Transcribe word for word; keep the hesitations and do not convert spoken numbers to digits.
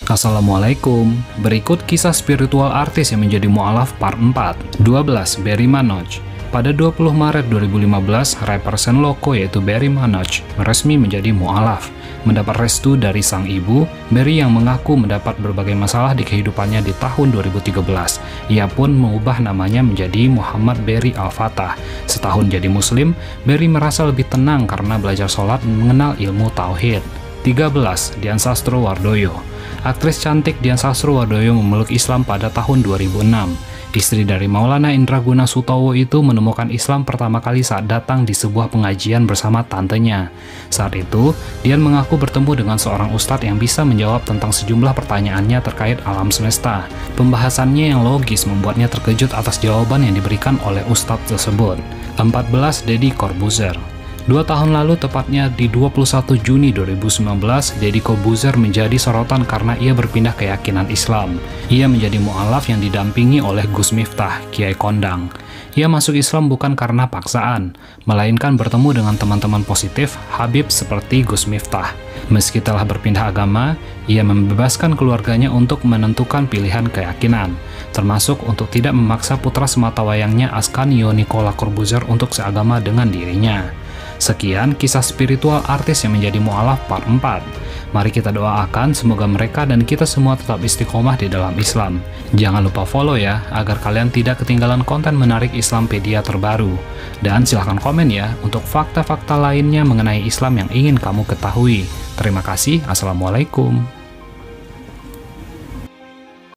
Assalamualaikum, berikut kisah spiritual artis yang menjadi mu'alaf part empat. dua belas. Barry Manoj. Pada dua puluh Maret dua ribu lima belas, rapper Senloko yaitu Barry Manoj resmi menjadi mu'alaf. Mendapat restu dari sang ibu, Barry yang mengaku mendapat berbagai masalah di kehidupannya di tahun dua ribu tiga belas. Ia pun mengubah namanya menjadi Muhammad Barry Al-Fatah. Setahun jadi muslim, Barry merasa lebih tenang karena belajar sholat dan mengenal ilmu tauhid. tiga belas. Dian Sastrowardoyo. Aktris cantik Dian Sastrowardoyo memeluk Islam pada tahun dua ribu enam. Istri dari Maulana Indraguna Sutowo itu menemukan Islam pertama kali saat datang di sebuah pengajian bersama tantenya. Saat itu, Dian mengaku bertemu dengan seorang ustadz yang bisa menjawab tentang sejumlah pertanyaannya terkait alam semesta. Pembahasannya yang logis membuatnya terkejut atas jawaban yang diberikan oleh ustadz tersebut. empat belas. Deddy Corbuzier. Dua tahun lalu, tepatnya di dua puluh satu Juni dua ribu sembilan belas, Deddy Corbuzier menjadi sorotan karena ia berpindah keyakinan Islam. Ia menjadi mu'alaf yang didampingi oleh Gus Miftah, Kiai Kondang. Ia masuk Islam bukan karena paksaan, melainkan bertemu dengan teman-teman positif, Habib seperti Gus Miftah. Meski telah berpindah agama, ia membebaskan keluarganya untuk menentukan pilihan keyakinan, termasuk untuk tidak memaksa putra sematawayangnya Ascanio Nicola Corbuzier untuk seagama dengan dirinya. Sekian kisah spiritual artis yang menjadi mu'alaf part empat. Mari kita doakan semoga mereka dan kita semua tetap istiqomah di dalam Islam. Jangan lupa follow ya, agar kalian tidak ketinggalan konten menarik Islampedia terbaru. Dan silahkan komen ya untuk fakta-fakta lainnya mengenai Islam yang ingin kamu ketahui. Terima kasih. Assalamualaikum.